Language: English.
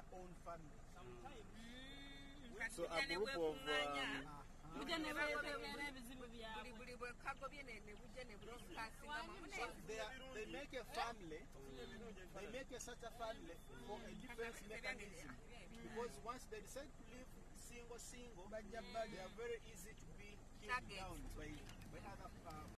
own family. So a group of they make a family. They make such a family for a defense mechanism. Because once they decide to live single, they are very easy to be killed down by other